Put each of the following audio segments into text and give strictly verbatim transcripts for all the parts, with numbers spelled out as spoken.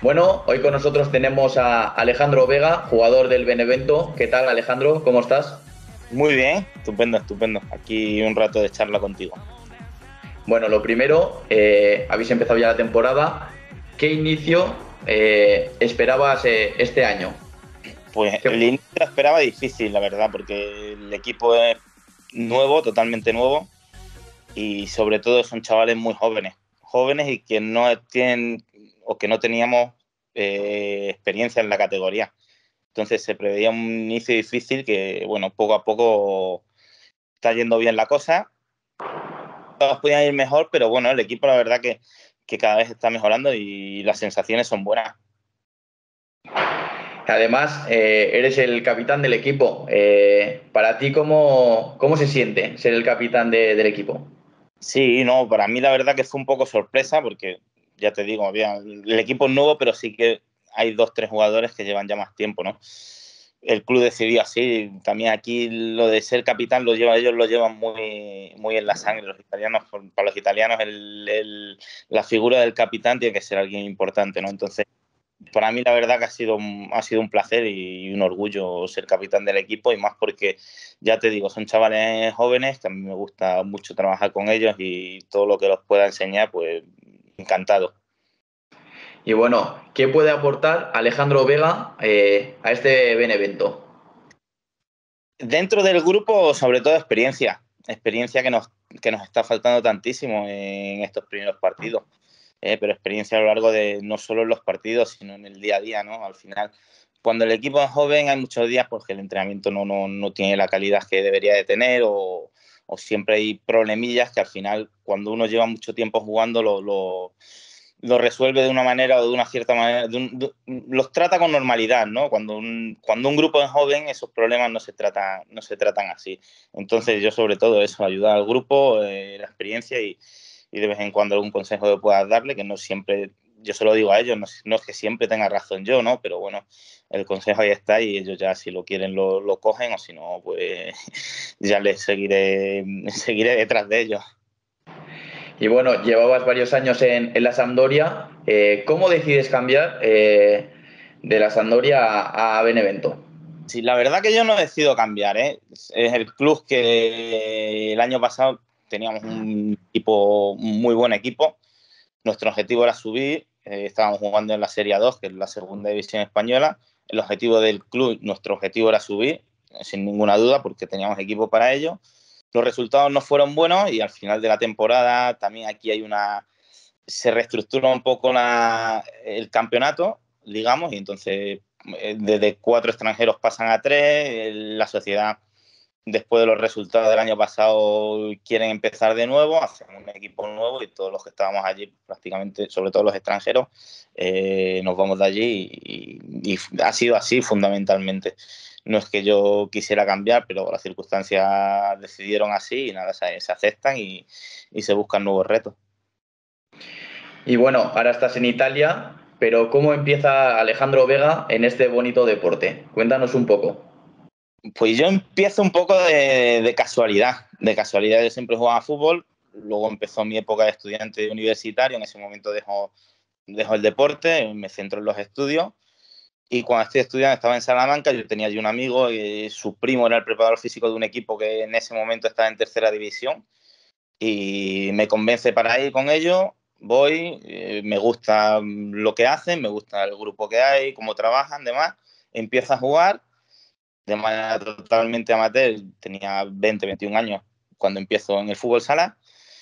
Bueno, hoy con nosotros tenemos a Alejandro Vega, jugador del Benevento. ¿Qué tal, Alejandro? ¿Cómo estás? Muy bien, estupendo, estupendo. Aquí un rato de charla contigo. Bueno, lo primero, eh, habéis empezado ya la temporada. ¿Qué inicio eh, esperabas eh, este año? Pues ¿Qué- el inicio lo esperaba difícil, la verdad, porque el equipo es nuevo, totalmente nuevo, y sobre todo son chavales muy jóvenes, jóvenes y que no tienen o que no teníamos eh, experiencia en la categoría. Entonces se preveía un inicio difícil que, bueno, poco a poco está yendo bien la cosa. Todos podían ir mejor, pero bueno, el equipo la verdad que, que cada vez está mejorando y las sensaciones son buenas. Además, eh, eres el capitán del equipo. Eh, para ti, ¿cómo, cómo se siente ser el capitán de- del equipo? Sí, no, para mí la verdad que fue un poco sorpresa porque, ya te digo, había, el equipo es nuevo, pero sí que hay dos, tres jugadores que llevan ya más tiempo, ¿no? El club decidió así, también aquí lo de ser capitán lo lleva, ellos lo llevan muy, muy en la sangre, los italianos, para los italianos el, el, la figura del capitán tiene que ser alguien importante, ¿no? Entonces, para mí la verdad que ha sido, un- ha sido un placer y un orgullo ser capitán del equipo y más porque, ya te digo, son chavales jóvenes que a mí me gusta mucho trabajar con ellos y todo lo que los pueda enseñar, pues encantado. Y bueno, ¿qué puede aportar Alejandro Vega eh, a este Benevento? Dentro del grupo, sobre todo experiencia, experiencia que nos, que nos está faltando tantísimo en estos primeros partidos. Eh, pero experiencia a lo largo de no solo en los partidos, sino en el día a día, ¿no? Al final, cuando el equipo es joven hay muchos días porque el entrenamiento no, no, no tiene la calidad que debería de tener o, o siempre hay problemillas que al final, cuando uno lleva mucho tiempo jugando, lo, lo, lo resuelve de una manera o de una cierta manera, de un, de, los trata con normalidad, ¿no? Cuando un, cuando un grupo es joven, esos problemas no se tratan, no se tratan así. Entonces, yo sobre todo eso, ayudar al grupo, eh, la experiencia y, y de vez en cuando algún consejo que puedas darle, que no siempre, yo se lo digo a ellos, no, no es que siempre tenga razón yo, ¿no? Pero bueno, el consejo ahí está y ellos ya si lo quieren lo, lo cogen o si no, pues ya les seguiré, seguiré detrás de ellos. Y bueno, llevabas varios años en, en la Sampdoria. Eh, ¿Cómo decides cambiar eh, de la Sampdoria a, a Benevento? Sí, la verdad que yo no decido cambiar, ¿eh? Es el club que el año pasado teníamos un equipo, un muy buen equipo. Nuestro objetivo era subir, eh, estábamos jugando en la Serie dos, que es la segunda división española. El objetivo del club, nuestro objetivo era subir, eh, sin ninguna duda, porque teníamos equipo para ello. Los resultados no fueron buenos y al final de la temporada también aquí hay una... Se reestructura un poco la, el campeonato, digamos, y entonces eh, desde cuatro extranjeros pasan a tres, la sociedad después de los resultados del año pasado quieren empezar de nuevo, hacen un equipo nuevo y todos los que estábamos allí, prácticamente, sobre todo los extranjeros, eh, nos vamos de allí y, y, ha sido así fundamentalmente. No es que yo quisiera cambiar, pero las circunstancias decidieron así y nada, se, se aceptan y, y se buscan nuevos retos. Y bueno, ahora estás en Italia, pero ¿cómo empieza Alejandro Vega en este bonito deporte? Cuéntanos un poco. Pues yo empiezo un poco de, de casualidad. De casualidad, yo siempre jugaba a fútbol. Luego empezó mi época de estudiante universitario. En ese momento dejo, dejo el deporte, me centro en los estudios. Y cuando estoy estudiando, estaba en Salamanca. Yo tenía allí un amigo, y su primo era el preparador físico de un equipo que en ese momento estaba en tercera división. Y me convence para ir con ellos. Voy, eh, me gusta lo que hacen, me gusta el grupo que hay, cómo trabajan, demás. Empiezo a jugar de manera totalmente amateur, tenía veinte, veintiún años cuando empiezo en el fútbol sala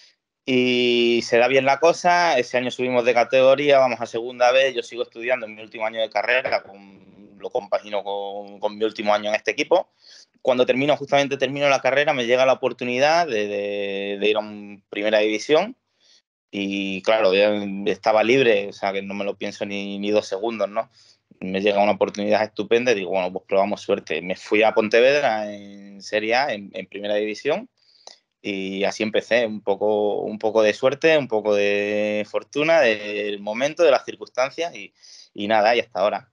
y se da bien la cosa, ese año subimos de categoría, vamos a segunda vez, yo sigo estudiando en mi último año de carrera, con, lo compagino con, con, mi último año en este equipo. Cuando termino, justamente termino la carrera, me llega la oportunidad de, de, de ir a un primera división y claro, ya estaba libre, o sea que no me lo pienso ni, ni dos segundos, ¿no? Me llega una oportunidad estupenda y digo, bueno, pues probamos suerte. Me fui a Pontevedra en Serie A, en, en Primera División, y así empecé, un poco, un poco de suerte, un poco de fortuna, del momento, de las circunstancias y, y nada, y hasta ahora.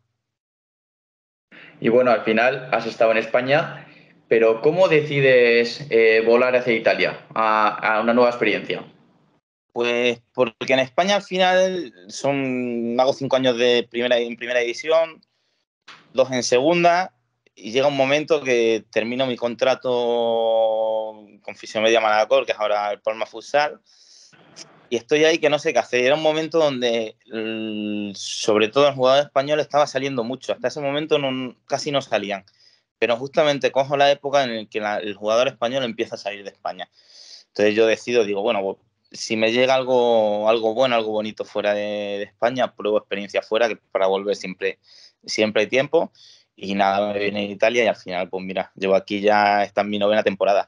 Y bueno, al final has estado en España, pero ¿cómo decides eh, volar hacia Italia, a, a una nueva experiencia? Pues porque en España al final son, hago cinco años de primera, en primera división, dos en segunda, y llega un momento que termino mi contrato con Fisiomedia Manacor, que es ahora el Palma Futsal, y estoy ahí que no sé qué hacer. Era un momento donde, sobre todo el jugador español, estaba saliendo mucho. Hasta ese momento no, casi no salían. Pero justamente cojo la época en la que la, el jugador español empieza a salir de España. Entonces yo decido, digo, bueno, si me llega algo, algo bueno, algo bonito fuera de, de España, pruebo experiencia fuera, que para volver siempre, siempre hay tiempo. Y nada, me vine a Italia y al final, pues mira, llevo aquí ya, esta es mi novena temporada.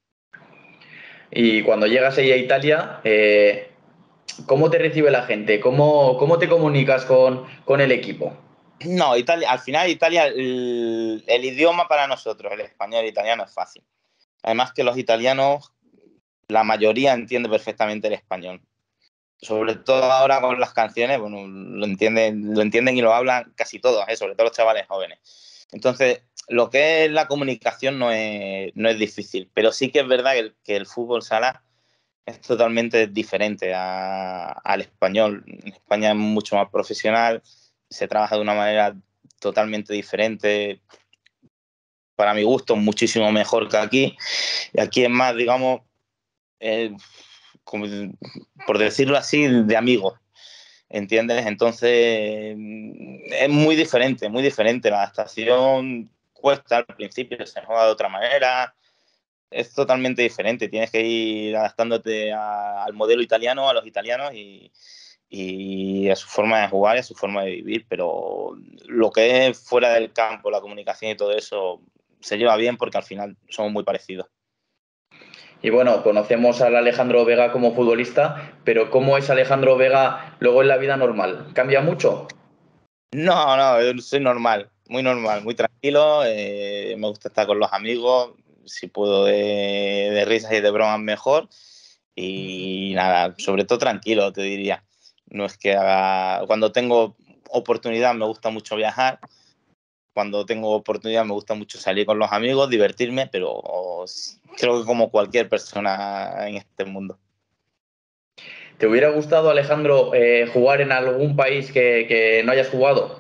Y cuando llegas ahí a Italia, eh, ¿cómo te recibe la gente? ¿Cómo, cómo te comunicas con, con el equipo? No, Italia, al final Italia, el, el idioma para nosotros, el español e italiano es fácil. Además que los italianos, la mayoría entiende perfectamente el español. Sobre todo ahora con las canciones, bueno, lo entienden, lo entienden y lo hablan casi todos, ¿eh? Sobre todo los chavales jóvenes. Entonces, lo que es la comunicación no es, no es difícil, pero sí que es verdad que el, que el fútbol sala es totalmente diferente a, al español. En España es mucho más profesional, se trabaja de una manera totalmente diferente, para mi gusto, muchísimo mejor que aquí. Y aquí es más, digamos, eh, como, por decirlo así, de amigos, ¿entiendes? Entonces, es muy diferente, muy diferente. La adaptación cuesta al principio, se juega de otra manera, es totalmente diferente. Tienes que ir adaptándote a, al modelo italiano, a los italianos y, y a su forma de jugar y a su forma de vivir. Pero lo que es fuera del campo, la comunicación y todo eso, se lleva bien porque al final somos muy parecidos. Y bueno, conocemos al Alejandro Vega como futbolista, pero ¿cómo es Alejandro Vega luego en la vida normal? ¿Cambia mucho? No, no, yo soy normal, muy normal, muy tranquilo. Eh, me gusta estar con los amigos, si puedo de, de risas y de bromas mejor. Y nada, sobre todo tranquilo, te diría. No es que haga... Cuando tengo oportunidad me gusta mucho viajar. Cuando tengo oportunidad me gusta mucho salir con los amigos, divertirme, pero creo que como cualquier persona en este mundo. ¿Te hubiera gustado, Alejandro, eh, jugar en algún país que, que no hayas jugado?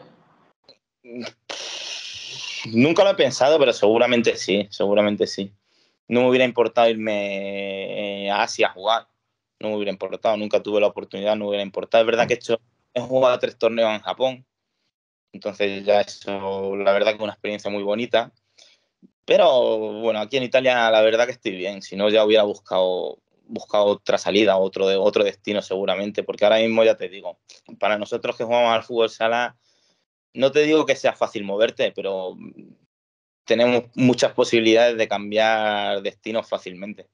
Nunca lo he pensado, pero seguramente sí, seguramente sí. No me hubiera importado irme a Asia a jugar, no me hubiera importado, nunca tuve la oportunidad, no me hubiera importado. Es verdad que he, hecho, he jugado tres torneos en Japón, entonces ya eso, la verdad que es una experiencia muy bonita. Pero bueno, aquí en Italia la verdad que estoy bien, si no ya hubiera buscado, buscado otra salida, otro, otro destino seguramente, porque ahora mismo ya te digo, para nosotros que jugamos al fútbol sala, no te digo que sea fácil moverte, pero tenemos muchas posibilidades de cambiar destinos fácilmente.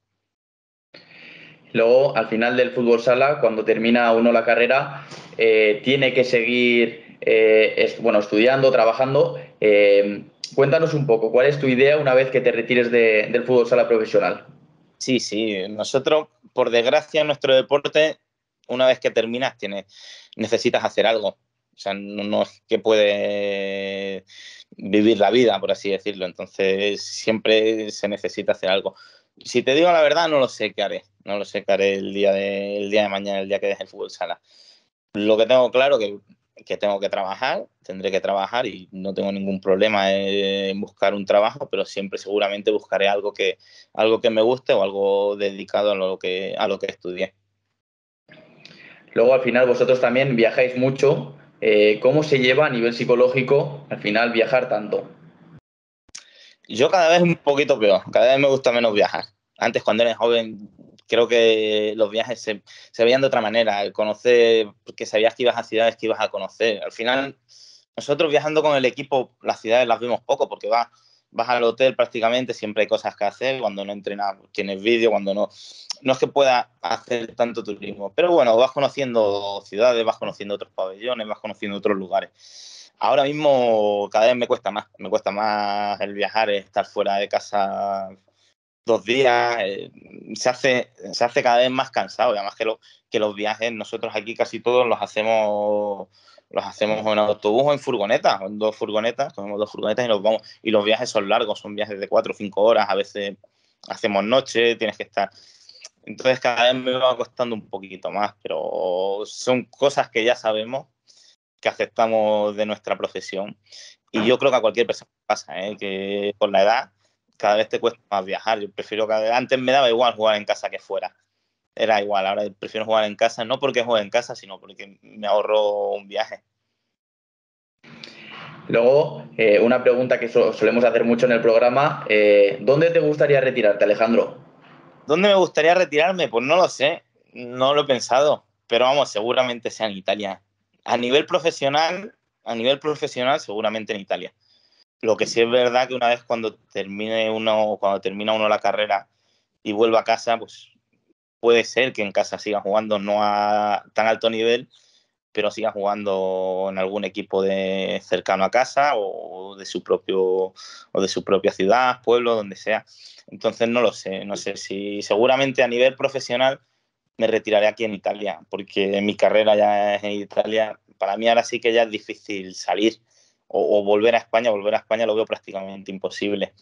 Luego, al final del fútbol sala, cuando termina uno la carrera, eh, tiene que seguir eh, es, bueno, estudiando, trabajando. Eh, cuéntanos un poco, ¿cuál es tu idea una vez que te retires de, del fútbol sala profesional? Sí, sí, nosotros, por desgracia, en nuestro deporte, una vez que terminas, tienes, necesitas hacer algo. O sea, no, no es que puedes vivir la vida, por así decirlo. Entonces, siempre se necesita hacer algo. Si te digo la verdad, no lo sé qué haré. No lo sé qué haré el día de, el día de mañana, el día que deje el fútbol sala. Lo que tengo claro que que tengo que trabajar, tendré que trabajar y no tengo ningún problema en buscar un trabajo, pero siempre seguramente buscaré algo que, algo que me guste o algo dedicado a lo que, a lo que estudié. Luego, al final, vosotros también viajáis mucho. Eh, ¿Cómo se lleva a nivel psicológico al final viajar tanto? Yo cada vez un poquito peor, cada vez me gusta menos viajar. Antes, cuando era joven, creo que los viajes se, se veían de otra manera, el conocer, porque sabías que ibas a ciudades que ibas a conocer. Al final, nosotros viajando con el equipo, las ciudades las vemos poco, porque vas, vas al hotel prácticamente, siempre hay cosas que hacer, cuando no entrenas tienes vídeo, cuando no... No es que puedas hacer tanto turismo, pero bueno, vas conociendo ciudades, vas conociendo otros pabellones, vas conociendo otros lugares. Ahora mismo cada vez me cuesta más, me cuesta más el viajar, estar fuera de casa dos días, eh, se, hace, se hace cada vez más cansado y además que, lo, que los viajes nosotros aquí casi todos los hacemos los hacemos en autobús o en furgonetas, en dos furgonetas, cogemos dos furgonetas y nos vamos, y los viajes son largos, son viajes de cuatro o cinco horas, a veces hacemos noche, tienes que estar, Entonces cada vez me va costando un poquito más, pero son cosas que ya sabemos, que aceptamos de nuestra profesión. Y yo creo que a cualquier persona pasa, ¿eh? Que con la edad cada vez te cuesta más viajar. Yo prefiero que antes me daba igual jugar en casa que fuera. Era igual, ahora prefiero jugar en casa, no porque juegue en casa, sino porque me ahorro un viaje. Luego, eh, una pregunta que so solemos hacer mucho en el programa, eh, ¿dónde te gustaría retirarte, Alejandro? ¿Dónde me gustaría retirarme? Pues no lo sé, no lo he pensado, pero vamos, seguramente sea en Italia. A nivel profesional, a nivel profesional, seguramente en Italia. Lo que sí es verdad que una vez cuando termine uno, cuando termina uno la carrera y vuelva a casa, pues puede ser que en casa siga jugando no a tan alto nivel, pero siga jugando en algún equipo de cercano a casa o de su propio o de su propia ciudad, pueblo, donde sea. Entonces no lo sé, no sé si seguramente a nivel profesional me retiraré aquí en Italia, porque mi carrera ya es en Italia. Para mí ahora sí que ya es difícil salir o, o volver a España. Volver a España lo veo prácticamente imposible.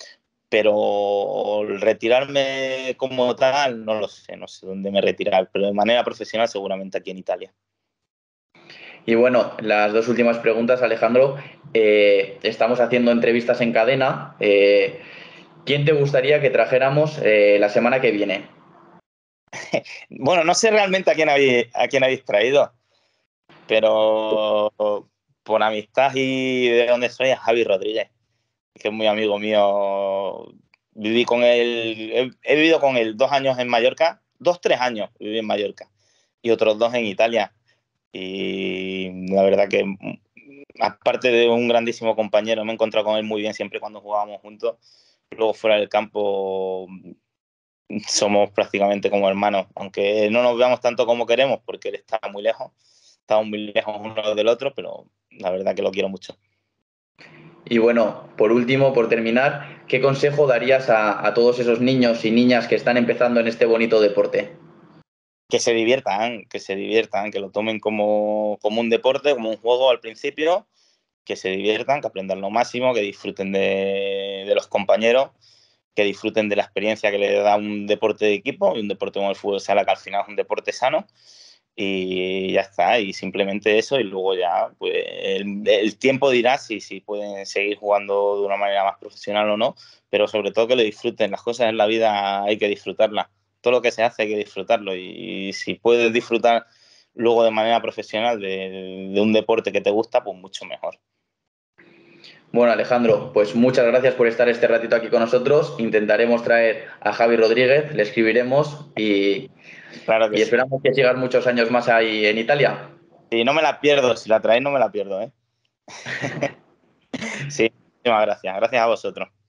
Pero retirarme como tal, no lo sé, no sé dónde me retirar, pero de manera profesional seguramente aquí en Italia. Y bueno, las dos últimas preguntas, Alejandro. Eh, estamos haciendo entrevistas en cadena. Eh, ¿Quién te gustaría que trajéramos eh, la semana que viene? Bueno, no sé realmente a quién habéis, a quién habéis traído, pero por amistad y de dónde soy, a Javi Rodríguez, que es muy amigo mío. Viví con él, he, he vivido con él dos años en Mallorca, dos, tres años viví en Mallorca y otros dos en Italia. Y la verdad que, aparte de un grandísimo compañero, me he encontrado con él muy bien siempre cuando jugábamos juntos. Luego fuera del campo somos prácticamente como hermanos, aunque no nos veamos tanto como queremos porque él está muy lejos, estamos muy lejos uno del otro, pero la verdad que lo quiero mucho. Y bueno, por último, por terminar, ¿qué consejo darías a, a todos esos niños y niñas que están empezando en este bonito deporte? Que se diviertan, que se diviertan, que lo tomen como, como un deporte, como un juego al principio, que se diviertan, que aprendan lo máximo, que disfruten de, de los compañeros, que disfruten de la experiencia que le da un deporte de equipo y un deporte como el fútbol sala, que al final es un deporte sano. Y ya está, y simplemente eso, y luego ya pues el, el tiempo dirá si, si pueden seguir jugando de una manera más profesional o no, pero sobre todo que lo disfruten. Las cosas en la vida hay que disfrutarlas, todo lo que se hace hay que disfrutarlo, y, y si puedes disfrutar luego de manera profesional de, de un deporte que te gusta, pues mucho mejor. Bueno, Alejandro, pues muchas gracias por estar este ratito aquí con nosotros. Intentaremos traer a Javi Rodríguez, le escribiremos y, Claro que y sí. esperamos que sigan muchos años más ahí en Italia. Y no me la pierdo, si la traéis no me la pierdo, ¿eh? Sí, muchísimas gracias. Gracias a vosotros.